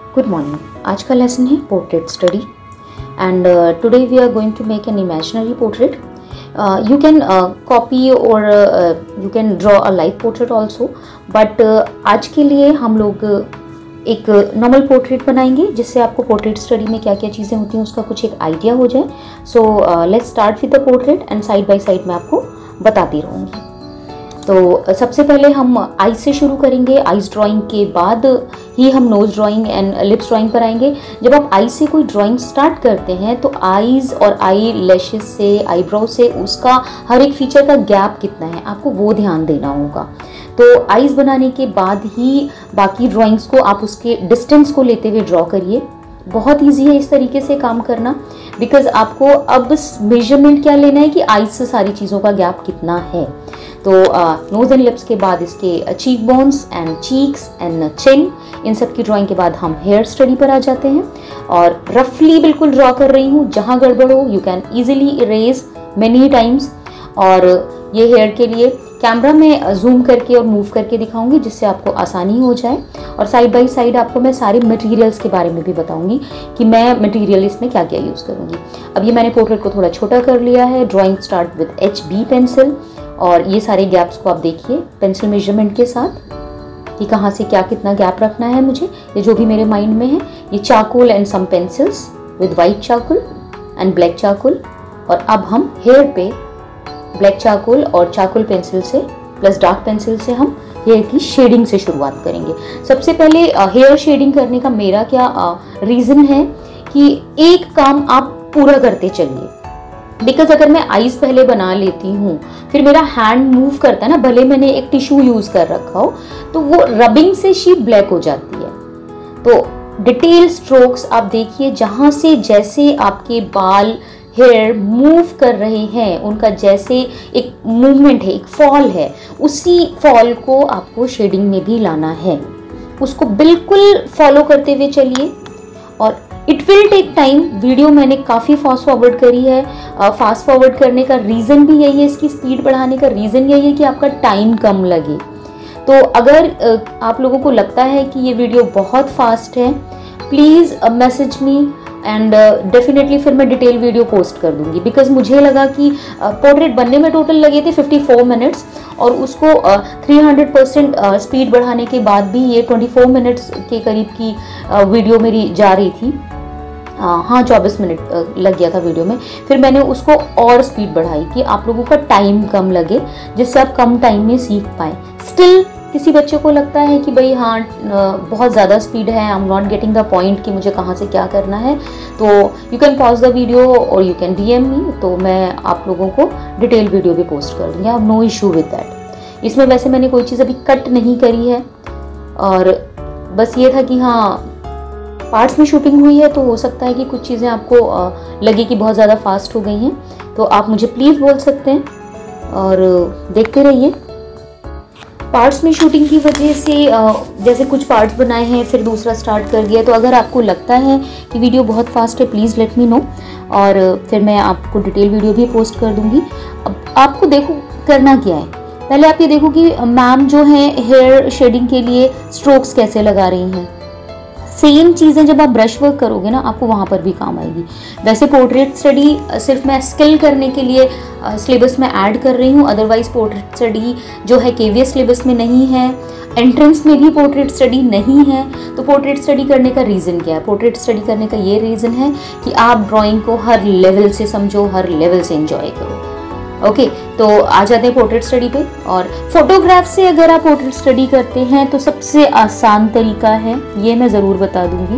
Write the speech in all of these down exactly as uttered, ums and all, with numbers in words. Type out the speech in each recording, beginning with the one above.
Good morning. आज का lesson है portrait study and today we are going to make an imaginary portrait. You can uh, copy or uh, you can draw a live portrait also, but uh, आज के लिए हम लोग एक normal portrait बनाएंगे जिससे आपको पोर्ट्रेट स्टडी में क्या क्या चीज़ें होती हैं उसका कुछ एक आइडिया हो जाए. So let's start with the portrait and side by side मैं आपको बताती रहूँगी. तो सबसे पहले हम आईज से शुरू करेंगे. आईज ड्राइंग के बाद ही हम nose drawing and lips drawing पर आएंगे. जब आप आईज से कोई ड्राइंग स्टार्ट करते हैं तो आईज और आई लैशेस से, आईब्रो से उसका हर एक फीचर का गैप कितना है आपको वो ध्यान देना होगा. तो आईज बनाने के बाद ही बाकी ड्राइंग्स को आप उसके डिस्टेंस को लेते हुए ड्रॉ करिए. बहुत ईजी है इस तरीके से काम करना, बिकॉज आपको अब मेजरमेंट क्या लेना है कि आईज से सारी चीज़ों का गैप कितना है. तो नोज एंड लिप्स के बाद इसके cheek bones and cheeks and chin, इन सब की ड्राइंग के बाद हम हेयर स्टडी पर आ जाते हैं. और रफली बिल्कुल ड्रॉ कर रही हूँ, जहाँ गड़बड़ हो you can easily erase many times. और ये हेयर के लिए कैमरा में जूम करके और मूव करके दिखाऊंगी जिससे आपको आसानी हो जाए. और साइड बाय साइड आपको मैं सारे मटेरियल्स के बारे में भी बताऊंगी कि मैं मटेरियल इसमें क्या क्या यूज़ करूँगी. अब ये मैंने पोर्ट्रेट को थोड़ा छोटा कर लिया है. Drawing start with H B pencil. और ये सारे गैप्स को आप देखिए पेंसिल मेजरमेंट के साथ कि कहाँ से क्या कितना गैप रखना है मुझे, ये जो भी मेरे माइंड में है. ये charcoal and some pencils with white charcoal and black charcoal. और अब हम हेयर पे ब्लैक चारकोल और चारकोल पेंसिल से प्लस डार्क पेंसिल से हम हेयर की शेडिंग से शुरुआत करेंगे. सबसे पहले हेयर शेडिंग करने का मेरा क्या रीज़न है कि एक काम आप पूरा करते चलिए. बिकॉज अगर मैं आईज पहले बना लेती हूँ फिर मेरा हैंड मूव करता है ना, भले मैंने एक टिश्यू यूज़ कर रखा हो तो वो रबिंग से शीट ब्लैक हो जाती है. तो डिटेल स्ट्रोक्स आप देखिए, जहाँ से जैसे आपके बाल हेयर मूव कर रहे हैं उनका जैसे एक मूवमेंट है, एक फॉल है, उसी फॉल को आपको शेडिंग में भी लाना है. उसको बिल्कुल फॉलो करते हुए चलिए. और it will take time. Video मैंने काफ़ी फास्ट फॉरवर्ड करी है. फास्ट फॉरवर्ड करने का रीज़न भी यही है, इसकी स्पीड बढ़ाने का रीज़न यही है कि आपका टाइम कम लगे. तो अगर uh, आप लोगों को लगता है कि ये वीडियो बहुत फास्ट है, please message me and definitely फिर मैं डिटेल वीडियो पोस्ट कर दूंगी. बिकॉज मुझे लगा कि पोर्ट्रेट uh, बनने में टोटल लगे थे फिफ्टी फोर मिनट्स और उसको थ्री हंड्रेड परसेंट स्पीड बढ़ाने के बाद भी ये ट्वेंटी फोर मिनट्स के करीब की uh, वीडियो मेरी जा रही थी. uh, हाँ चौबीस मिनट uh, लग गया था वीडियो में. फिर मैंने उसको और स्पीड बढ़ाई कि आप लोगों का टाइम कम लगे, जिससे आप कम टाइम में सीख पाएँ. स्टिल किसी बच्चे को लगता है कि भाई हाँ बहुत ज़्यादा स्पीड है, I am not getting the point कि मुझे कहाँ से क्या करना है, तो you can pause the video और you can D M me. तो मैं आप लोगों को डिटेल वीडियो भी पोस्ट कर दूँगी. I have no issue with that. इसमें वैसे मैंने कोई चीज़ अभी कट नहीं करी है और बस ये था कि हाँ पार्ट्स में शूटिंग हुई है तो हो सकता है कि कुछ चीज़ें आपको लगे कि बहुत ज़्यादा फास्ट हो गई हैं. तो आप मुझे प्लीज़ बोल सकते हैं और देखते रहिए. पार्ट्स में शूटिंग की वजह से जैसे कुछ पार्ट्स बनाए हैं फिर दूसरा स्टार्ट कर दिया. तो अगर आपको लगता है कि वीडियो बहुत फास्ट है प्लीज़ लेट मी नो और फिर मैं आपको डिटेल वीडियो भी पोस्ट कर दूंगी. अब आपको देखो करना क्या है. पहले आप ये देखो कि मैम जो है हेयर शेडिंग के लिए स्ट्रोक्स कैसे लगा रही हैं. सेम चीज़ें जब आप ब्रश वर्क करोगे ना आपको वहाँ पर भी काम आएगी. वैसे पोर्ट्रेट स्टडी सिर्फ मैं स्किल करने के लिए सिलेबस में ऐड कर रही हूँ, अदरवाइज पोर्ट्रेट स्टडी जो है केवीएस सिलेबस में नहीं है, एंट्रेंस में भी पोर्ट्रेट स्टडी नहीं है. तो पोर्ट्रेट स्टडी करने का रीज़न क्या है? पोर्ट्रेट स्टडी करने का ये रीज़न है कि आप ड्राइंग को हर लेवल से समझो, हर लेवल से एंजॉय करो. ओके okay, तो आ जाते हैं पोर्ट्रेट स्टडी पे. और फोटोग्राफ से अगर आप पोर्ट्रेट स्टडी करते हैं तो सबसे आसान तरीका है, ये मैं ज़रूर बता दूंगी.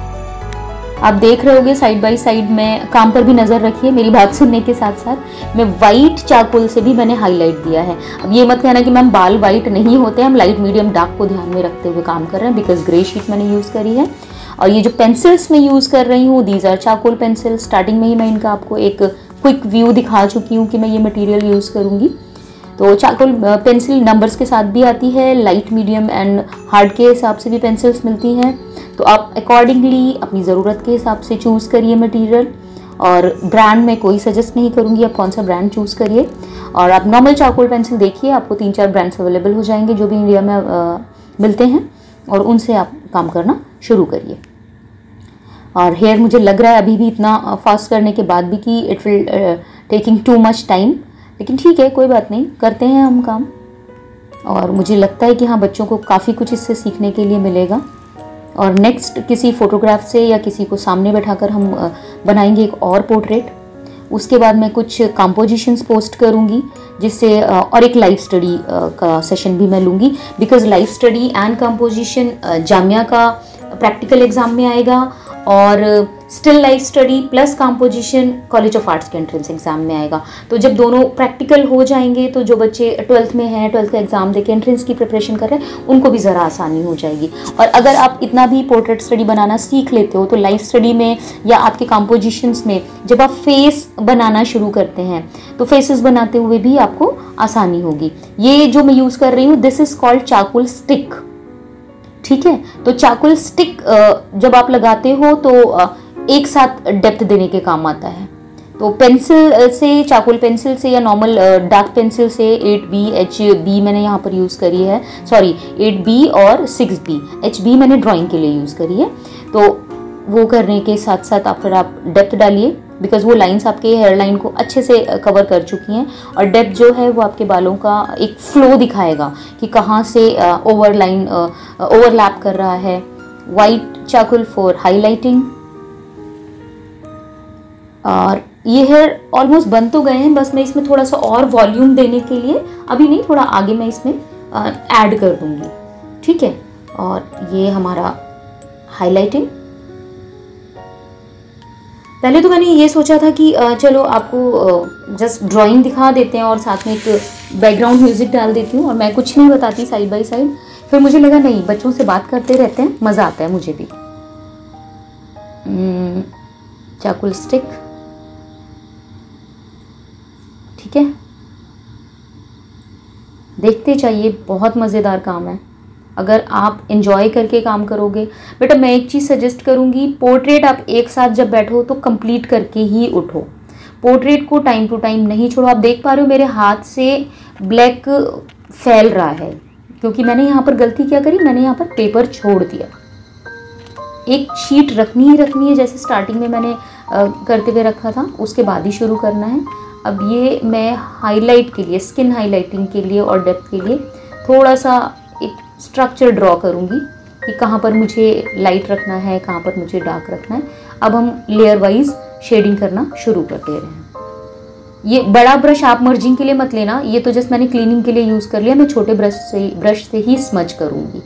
आप देख रहे होगे साइड बाय साइड में, काम पर भी नज़र रखिए मेरी बात सुनने के साथ साथ. मैं वाइट चारकोल से भी मैंने हाईलाइट दिया है. अब ये मत कहना कि मैम बाल वाइट नहीं होते, हम लाइट मीडियम डार्क को ध्यान में रखते हुए काम कर रहे हैं बिकॉज ग्रे शीट मैंने यूज़ करी है. और ये जो पेंसिल्स मैं यूज़ कर रही हूँ these are charcoal pencil. Starting में ही मैं इनका आपको एक क्विक व्यू दिखा चुकी हूँ कि मैं ये मटेरियल यूज़ करूँगी. तो चारकोल पेंसिल नंबर्स के साथ भी आती है, लाइट मीडियम एंड हार्ड के हिसाब से भी पेंसिल्स मिलती हैं. तो आप अकॉर्डिंगली अपनी ज़रूरत के हिसाब से चूज़ करिए मटेरियल. और ब्रांड में कोई सजेस्ट नहीं करूँगी, आप कौन सा ब्रांड चूज़ करिए. और आप नॉर्मल चारकोल पेंसिल देखिए, आपको तीन चार ब्रांड्स अवेलेबल हो जाएंगे जो भी इंडिया में आ, मिलते हैं और उनसे आप काम करना शुरू करिए. और हेयर मुझे लग रहा है अभी भी इतना फास्ट करने के बाद भी कि it will taking too much time, लेकिन ठीक है, कोई बात नहीं, करते हैं हम काम। और मुझे लगता है कि हाँ, बच्चों को काफ़ी कुछ इससे सीखने के लिए मिलेगा। और नेक्स्ट किसी फोटोग्राफ से या किसी को सामने बैठाकर हम बनाएंगे एक और पोर्ट्रेट। उसके बाद मैं कुछ कंपोजिशंस पोस्ट करूंगी, जिससे और एक लाइफ स्टडी का सेशन भी मैं लूँगी, because life study and composition Jamia का प्रैक्टिकल एग्जाम में आएगा, और still life study plus composition college of arts के एंट्रेंस एग्जाम में आएगा। तो जब दोनों प्रैक्टिकल हो जाएंगे तो जो बच्चे ट्वेल्थ में हैं, ट्वेल्थ का एग्जाम देके एंट्रेंस की प्रिपरेशन कर रहे हैं, उनको भी ज़रा आसानी हो जाएगी। और अगर आप इतना भी पोर्ट्रेट स्टडी बनाना सीख लेते हो तो लाइफ स्टडी में या आपके कंपोजिशंस में जब आप फेस बनाना शुरू करते हैं तो फेसेस बनाते हुए भी आपको आसानी होगी। ये जो मैं यूज़ कर रही हूँ, this is called charcoal stick. ठीक है, तो चारकोल स्टिक जब आप लगाते हो तो एक साथ डेप्थ देने के काम आता है। तो पेंसिल से, चारकोल पेंसिल से या नॉर्मल डार्क पेंसिल से एट बी, एच बी मैंने यहाँ पर यूज़ करी है, सॉरी एट बी और सिक्स बी, एच बी मैंने ड्राइंग के लिए यूज़ करी है। तो वो करने के साथ साथ आप फिर आप डेप्थ डालिए, बिकॉज वो लाइंस आपके हेयर लाइन को अच्छे से कवर कर चुकी हैं, और डेप्थ जो है वो आपके बालों का एक फ्लो दिखाएगा कि कहाँ से ओवर लाइन ओवरलैप कर रहा है। White charcoal for highlighting. और ये हेयर ऑलमोस्ट बन तो गए हैं, बस मैं इसमें थोड़ा सा और वॉल्यूम देने के लिए, अभी नहीं, थोड़ा आगे मैं इसमें ऐड कर दूंगी। ठीक है, और ये हमारा हाईलाइटिंग। पहले तो मैंने ये सोचा था कि चलो आपको जस्ट ड्राइंग दिखा देते हैं और साथ में एक बैकग्राउंड म्यूजिक डाल देती हूँ और मैं कुछ नहीं बताती साइड बाय साइड। फिर मुझे लगा नहीं, बच्चों से बात करते रहते हैं, मज़ा आता है मुझे भी। चारकोल स्टिक, ठीक है, देखते जाइए, बहुत मज़ेदार काम है। अगर आप एंजॉय करके काम करोगे। बेटा मैं एक चीज़ सजेस्ट करूँगी, पोर्ट्रेट आप एक साथ जब बैठो तो कंप्लीट करके ही उठो, पोर्ट्रेट को टाइम टू टाइम नहीं छोड़ो। आप देख पा रहे हो मेरे हाथ से ब्लैक फैल रहा है, क्योंकि मैंने यहाँ पर गलती क्या करी, मैंने यहाँ पर पेपर छोड़ दिया। एक शीट रखनी ही रखनी है, जैसे स्टार्टिंग में मैंने आ, करते हुए रखा था, उसके बाद ही शुरू करना है। अब ये मैं हाईलाइट के लिए, स्किन हाईलाइटिंग के लिए और डेप्थ के लिए थोड़ा सा एक स्ट्रक्चर ड्रॉ करूँगी कि कहाँ पर मुझे लाइट रखना है, कहाँ पर मुझे डार्क रखना है। अब हम लेयर वाइज शेडिंग करना शुरू कर दे रहे हैं। ये बड़ा ब्रश आप मर्जिंग के लिए मत लेना, ये तो जस्ट मैंने क्लीनिंग के लिए यूज़ कर लिया। मैं छोटे ब्रश से ब्रश से ही स्मज करूँगी।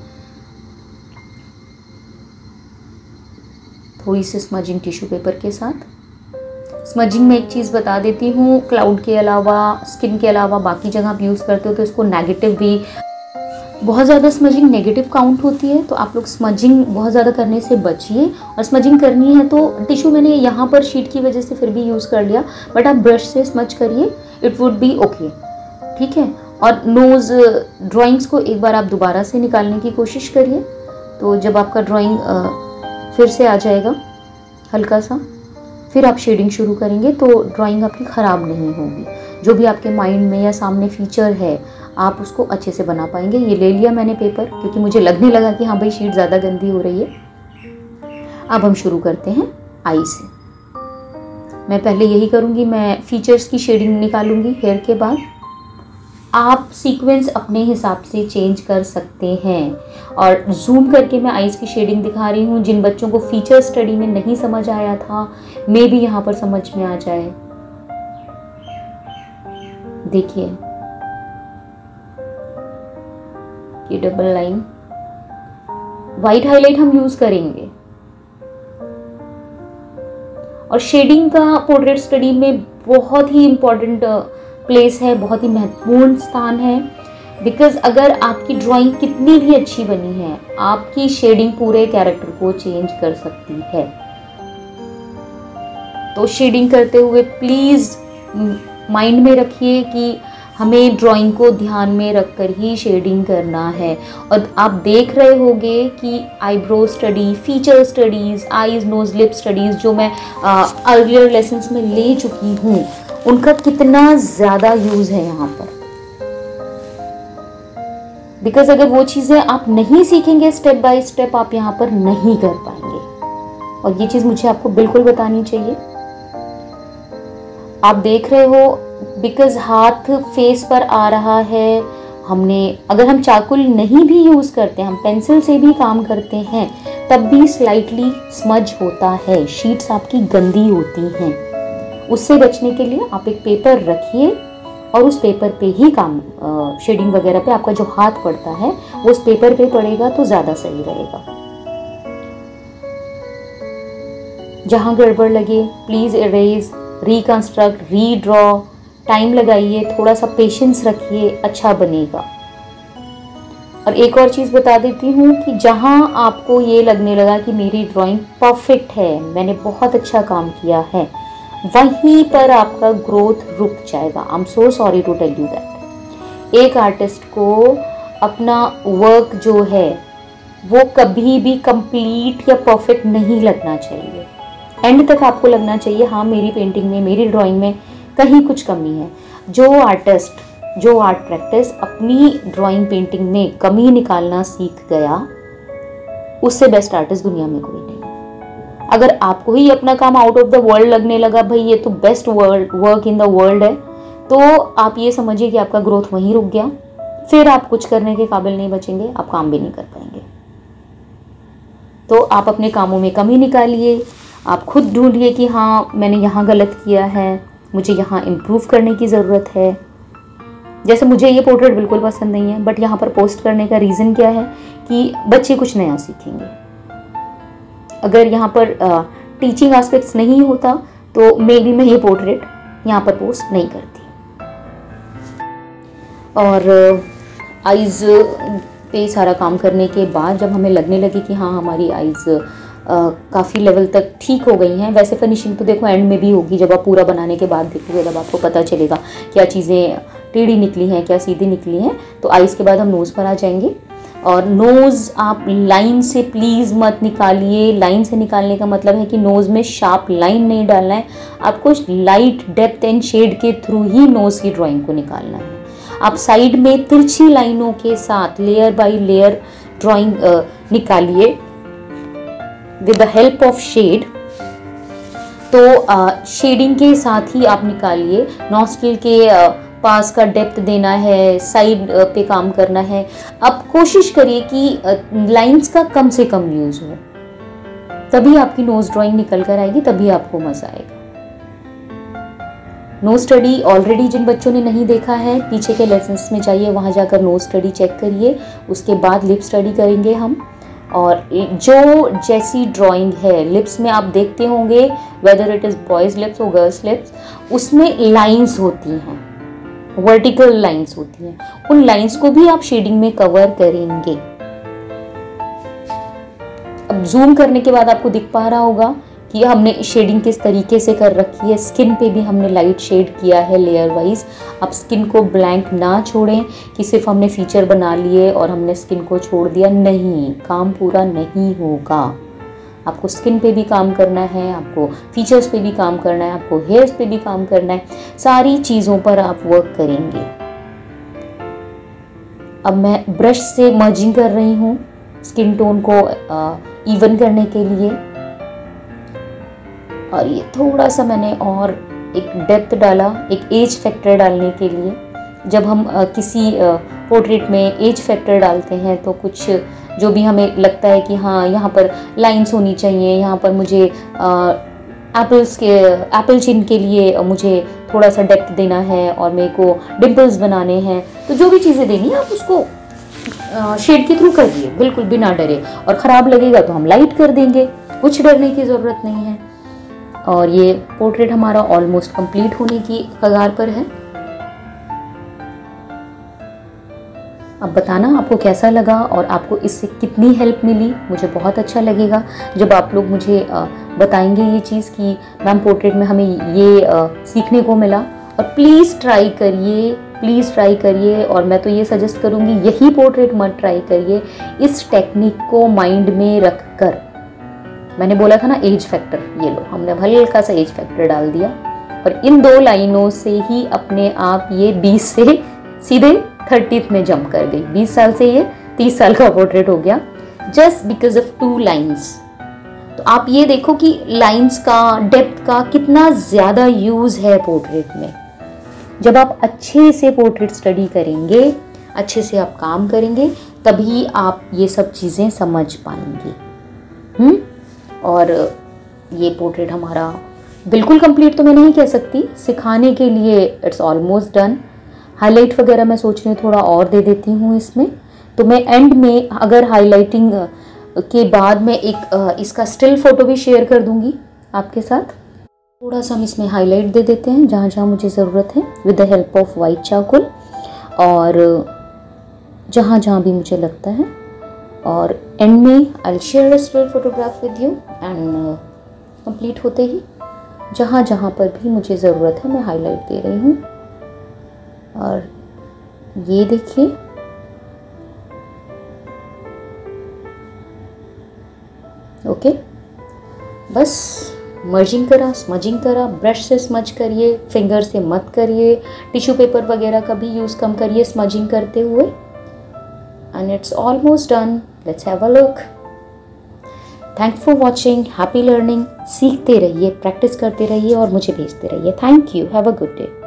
थोड़ी सी स्मजिंग टिश्यू पेपर के साथ। स्मजिंग में एक चीज़ बता देती हूँ, क्लाउड के अलावा, स्किन के अलावा बाकी जगह आप यूज़ करते हो तो इसको नेगेटिव भी, बहुत ज़्यादा स्मजिंग नेगेटिव काउंट होती है, तो आप लोग स्मजिंग बहुत ज़्यादा करने से बचिए। और स्मजिंग करनी है तो टिश्यू मैंने यहाँ पर शीट की वजह से फिर भी यूज़ कर लिया, बट आप ब्रश से स्मज करिए, इट वुड बी ओके। ठीक है, और नोज़ ड्राइंग्स को एक बार आप दोबारा से निकालने की कोशिश करिए, तो जब आपका ड्राइंग फिर से आ जाएगा हल्का सा, फिर आप शेडिंग शुरू करेंगे तो ड्राइंग आपकी ख़राब नहीं होगी। जो भी आपके माइंड में या सामने फीचर है आप उसको अच्छे से बना पाएंगे। ये ले लिया मैंने पेपर, क्योंकि मुझे लगने लगा कि हाँ भाई शीट ज़्यादा गंदी हो रही है। अब हम शुरू करते हैं आई से। मैं पहले यही करूँगी, मैं फीचर्स की शेडिंग निकालूंगी हेयर के बाद। आप सीक्वेंस अपने हिसाब से चेंज कर सकते हैं, और जूम करके मैं आईज की शेडिंग दिखा रही हूँ। जिन बच्चों को फीचर स्टडी में नहीं समझ आया था, मे भी यहाँ पर समझ में आ जाए। देखिए ये डबल लाइन, वाइट हाईलाइट हम यूज करेंगे। और शेडिंग का पोर्ट्रेट स्टडी में बहुत ही इम्पोर्टेंट प्लेस है, बहुत ही महत्वपूर्ण स्थान है। बिकॉज अगर आपकी ड्राइंग कितनी भी अच्छी बनी है, आपकी शेडिंग पूरे कैरेक्टर को चेंज कर सकती है। तो शेडिंग करते हुए प्लीज माइंड में रखिए कि हमें ड्राइंग को ध्यान में रखकर ही शेडिंग करना है। और आप देख रहे होंगे कि eyebrow study, feature studies, eyes nose lip studies जो मैं अर्लियर लेसन्स में ले चुकी हूँ, उनका कितना ज़्यादा यूज़ है यहाँ पर। बिकॉज अगर वो चीज़ें आप नहीं सीखेंगे स्टेप बाय स्टेप, आप यहाँ पर नहीं कर पाएंगे। और ये चीज़ मुझे आपको बिल्कुल बतानी चाहिए। आप देख रहे हो बिकॉज हाथ फेस पर आ रहा है, हमने अगर हम चाकुल नहीं भी यूज़ करते हैं, हम पेंसिल से भी काम करते हैं, तब भी स्लाइटली स्मज होता है, शीट्स आपकी गंदी होती हैं। उससे बचने के लिए आप एक पेपर रखिए और उस पेपर पे ही काम, शेडिंग वगैरह पे आपका जो हाथ पड़ता है वो उस पेपर पे पड़ेगा तो ज़्यादा सही रहेगा। जहाँ गड़बड़ लगे please erase, reconstruct, redraw, time लगाइए, थोड़ा सा पेशेंस रखिए, अच्छा बनेगा। और एक और चीज़ बता देती हूँ कि जहाँ आपको ये लगने लगा कि मेरी ड्राइंग परफेक्ट है, मैंने बहुत अच्छा काम किया है, वहीं पर आपका ग्रोथ रुक जाएगा। I am so sorry to tell you that. एक आर्टिस्ट को अपना वर्क जो है वो कभी भी कंप्लीट या परफेक्ट नहीं लगना चाहिए। एंड तक आपको लगना चाहिए हाँ मेरी पेंटिंग में, मेरी ड्राइंग में कहीं कुछ कमी है। जो आर्टिस्ट, जो आर्ट प्रैक्टिस अपनी ड्राइंग पेंटिंग में कमी निकालना सीख गया, उससे बेस्ट आर्टिस्ट दुनिया में कोई नहीं। अगर आपको ही अपना काम आउट ऑफ द वर्ल्ड लगने लगा, भाई ये तो best world work in the world है, तो आप ये समझिए कि आपका ग्रोथ वहीं रुक गया। फिर आप कुछ करने के काबिल नहीं बचेंगे, आप काम भी नहीं कर पाएंगे। तो आप अपने कामों में कमी निकालिए, आप खुद ढूंढिए कि हाँ मैंने यहाँ गलत किया है, मुझे यहाँ इम्प्रूव करने की ज़रूरत है। जैसे मुझे ये पोर्ट्रेट बिल्कुल पसंद नहीं है, बट यहाँ पर पोस्ट करने का रीज़न क्या है कि बच्चे कुछ नया सीखेंगे। अगर यहाँ पर टीचिंग एस्पेक्ट्स नहीं होता तो मे बी मैं ये पोर्ट्रेट यहाँ पर पोस्ट नहीं करती। और आइज़ पे सारा काम करने के बाद जब हमें लगने लगे कि हाँ हमारी आइज़ काफ़ी लेवल तक ठीक हो गई हैं, वैसे फिनिशिंग तो देखो एंड में भी होगी, जब आप पूरा बनाने के बाद देखोगे तब आपको पता चलेगा क्या चीज़ें टेढ़ी निकली हैं, क्या सीधी निकली हैं। तो आइज़ के बाद हम नोज़ पर आ जाएंगे। और नोज़ आप लाइन से प्लीज़ मत निकालिए। लाइन से निकालने का मतलब है कि नोज़ में शार्प लाइन नहीं डालना है, आपको लाइट डेप्थ एंड शेड के थ्रू ही नोज़ की ड्राइंग को निकालना है। आप साइड में तिरछी लाइनों के साथ लेयर बाय लेयर ड्राइंग निकालिए with the help of shade. तो शेडिंग के साथ ही आप निकालिए। नॉस्ट्रिल के uh, पास का डेप्थ देना है, साइड uh, पे काम करना है। आप कोशिश करिए कि लाइंस uh, का कम से कम यूज़ हो, तभी आपकी नोज ड्राइंग निकल कर आएगी, तभी आपको मज़ा आएगा। नोज स्टडी ऑलरेडी जिन बच्चों ने नहीं देखा है, पीछे के लेसन्स में जाइए, वहाँ जाकर नोज स्टडी चेक करिए। उसके बाद लिप स्टडी करेंगे हम। और जो जैसी ड्राइंग है, लिप्स में आप देखते होंगे whether it is boys lips और गर्ल्स लिप्स, उसमें लाइंस होती हैं, वर्टिकल लाइंस होती हैं। उन लाइंस को भी आप शेडिंग में कवर करेंगे। अब जूम करने के बाद आपको दिख पा रहा होगा कि हमने शेडिंग किस तरीके से कर रखी है। स्किन पे भी हमने लाइट शेड किया है लेयर वाइज। आप स्किन को ब्लैंक ना छोड़ें कि सिर्फ हमने फीचर बना लिए और हमने स्किन को छोड़ दिया, नहीं, काम पूरा नहीं होगा। आपको स्किन पे भी काम करना है, आपको फीचर्स पे भी काम करना है, आपको हेयर्स पे भी काम करना है, सारी चीज़ों पर आप वर्क करेंगे। अब मैं ब्रश से मर्जिंग कर रही हूँ स्किन टोन को इवन करने के लिए। और ये थोड़ा सा मैंने और एक डेप्थ डाला, एक एज फैक्टर डालने के लिए। जब हम आ, किसी पोर्ट्रेट में एज फैक्टर डालते हैं तो कुछ जो भी हमें लगता है कि हाँ यहाँ पर लाइंस होनी चाहिए, यहाँ पर मुझे एप्पल्स के एप्पल चिन के लिए मुझे थोड़ा सा डेप्थ देना है और मेरे को डिम्पल्स बनाने हैं, तो जो भी चीज़ें देनी है आप उसको शेड के थ्रू करिए, बिल्कुल बिना डरे। और ख़राब लगेगा तो हम लाइट कर देंगे, कुछ डरने की ज़रूरत नहीं है। और ये पोर्ट्रेट हमारा ऑलमोस्ट कंप्लीट होने की कगार पर है। अब बताना आपको कैसा लगा और आपको इससे कितनी हेल्प मिली। मुझे बहुत अच्छा लगेगा जब आप लोग मुझे बताएंगे ये चीज़ कि मैम पोर्ट्रेट में हमें ये सीखने को मिला। और प्लीज़ ट्राई करिए, प्लीज़ ट्राई करिए। और मैं तो ये सजेस्ट करूँगी यही पोर्ट्रेट मत ट्राई करिए, इस टेक्निक को माइंड में रख कर। मैंने बोला था ना एज फैक्टर, ये लो हमने हल्का सा एज फैक्टर डाल दिया और इन दो लाइनों से ही अपने आप ये बीस से सीधे थर्टीथ में जंप कर गई। बीस साल से ये तीस साल का पोर्ट्रेट हो गया, just because of two lines. तो आप ये देखो कि लाइंस का, डेप्थ का कितना ज़्यादा यूज़ है पोर्ट्रेट में। जब आप अच्छे से पोर्ट्रेट स्टडी करेंगे, अच्छे से आप काम करेंगे, तभी आप ये सब चीज़ें समझ पाएंगे। हम्म और ये पोर्ट्रेट हमारा बिल्कुल कंप्लीट तो मैं नहीं कह सकती, सिखाने के लिए इट्स ऑलमोस्ट डन। हाईलाइट वगैरह मैं सोच रही हूँ थोड़ा और दे देती हूँ इसमें, तो मैं एंड में अगर हाईलाइटिंग के बाद मैं एक इसका स्टिल फ़ोटो भी शेयर कर दूँगी आपके साथ। थोड़ा सा हम इसमें हाईलाइट दे देते हैं जहाँ जहाँ मुझे ज़रूरत है with the help of white charcoal, और जहाँ जहाँ भी मुझे लगता है। और एंड में I will share a still photograph with you, and complete होते ही जहाँ जहाँ पर भी मुझे ज़रूरत है मैं हाईलाइट दे रही हूँ। और ये देखिए, ओके, बस मर्जिंग करा, स्मजिंग करा, ब्रश से स्मज करिए, फिंगर से मत करिए, टिश्यू पेपर वगैरह का भी यूज़ कम करिए स्मजिंग करते हुए। And it's almost done. Let's have a look. Thank for watching, happy learning. सीखते रहिए, प्रैक्टिस करते रहिए और मुझे भेजते रहिए। Thank you, have a good day.